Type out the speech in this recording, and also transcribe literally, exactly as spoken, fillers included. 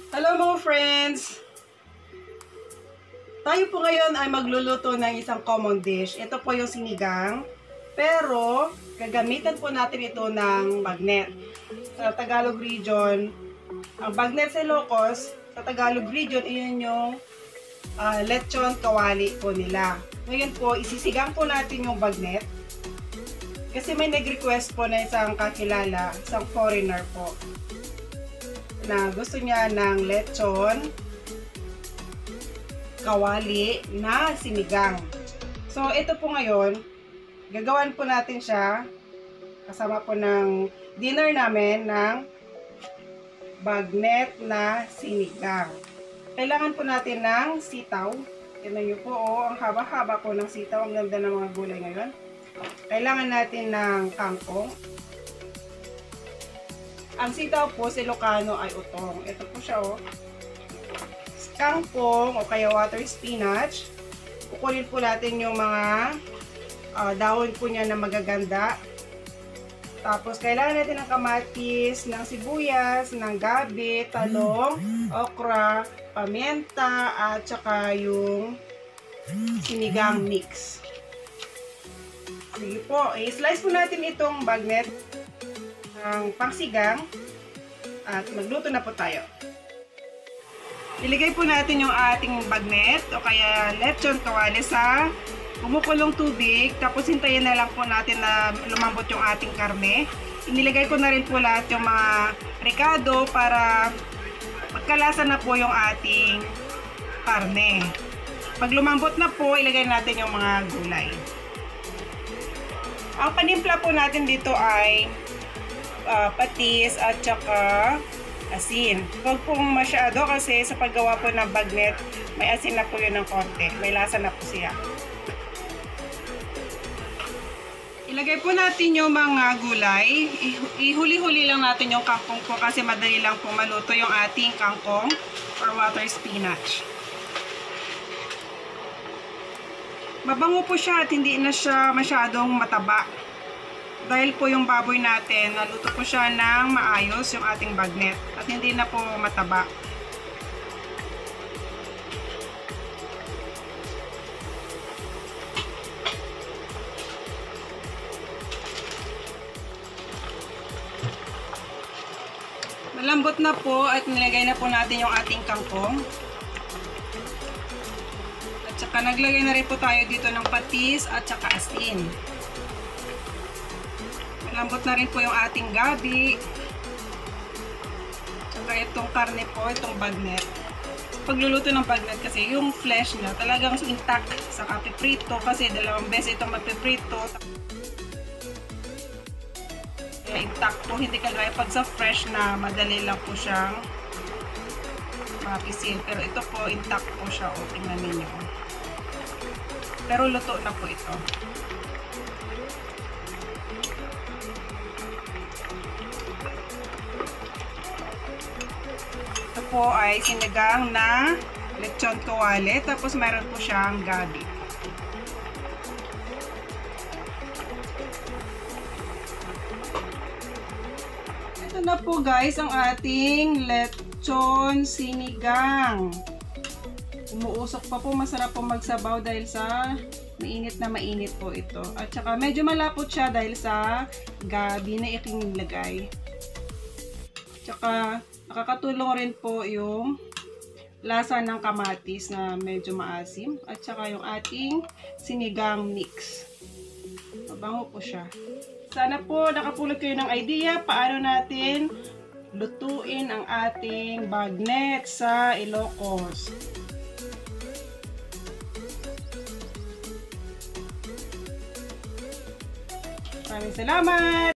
Hello mga friends! Tayo po ngayon ay magluluto ng isang common dish. Ito po yung sinigang. Pero, gagamitan po natin ito ng bagnet. Sa Tagalog region, ang bagnet sa Ilocos, sa Tagalog region, iyon yung uh, Lechon Kawali po nila. Ngayon po, isisigang po natin yung bagnet. Kasi may nag-request po na isang kakilala, isang foreigner po, na gusto niya ng lechon kawali na sinigang. So, ito po ngayon, gagawan po natin siya kasama po ng dinner namin ng bagnet na sinigang. Kailangan po natin ng sitaw. Tignan niyo po, oh, ang haba-haba po ng sitaw. Ang ganda ng mga gulay ngayon. Kailangan natin ng kangkong. Ang sitaw po sa Ilocano ay utong. Ito po siya, oh. Kangkong o kaya water spinach. Kukunin po natin yung mga uh, dahon po niya na magaganda. Tapos kailangan natin ng kamatis, ng sibuyas, ng gabi, talong, okra, pamienta, at saka yung sinigang mix. Sige po, i-slice po natin itong bagnet ng pangsigang at magluto na po tayo. Iligay po natin yung ating bagnet o kaya lechon kawali sa kumukulong tubig, tapos hintayin na lang po natin na lumambot yung ating karne. Inilagay ko na rin po lahat yung mga ricado para magkalasa na po yung ating karne. Pag lumambot na po, ilagay natin yung mga gulay. Ang panimpla po natin dito ay uh, patis at saka asin. Huwag pong masyado kasi sa paggawa po ng bagnet, may asin na po yun ng konti. May lasa na po siya. Ilagay po natin yung mga gulay. Ihuli-huli lang natin yung kangkong po kasi madali lang po maluto yung ating kangkong or water spinach. Mabango po siya at hindi na siya masyadong mataba. Dahil po yung baboy natin, naluto po siya ng maayos yung ating bagnet at hindi na po mataba. Malambot na po at nilagay na po natin yung ating kangkong. At saka naglagay na rin po tayo dito ng patis at saka asin. Malambot na rin po yung ating gabi. Saka itong karne po, itong bagnet. Pagluluto ng bagnet kasi yung flesh niya talagang intact sa piprito kasi dalawang beses itong magpiprito. Kaya intact po, hindi kagaya pag sa fresh na madali lang po siyang mapisil. Pero ito po, intact po siya. O, tingnan ninyo. Pero luto na po ito. Ito po ay sinigang na lechon kawali. Tapos meron po siyang gabi. Ito na po guys ang ating lechon sinigang. Umuusok pa po, masarap po magsabaw dahil sa mainit na mainit po ito. At saka medyo malapot siya dahil sa gabi na iking nilagay. At saka nakakatulong rin po yung lasa ng kamatis na medyo maasim. At saka yung ating sinigang mix. Mabango po siya. Sana po nakapulot kayo ng idea paano natin lutuin ang ating bagnet sa Ilocos. Maraming salamat!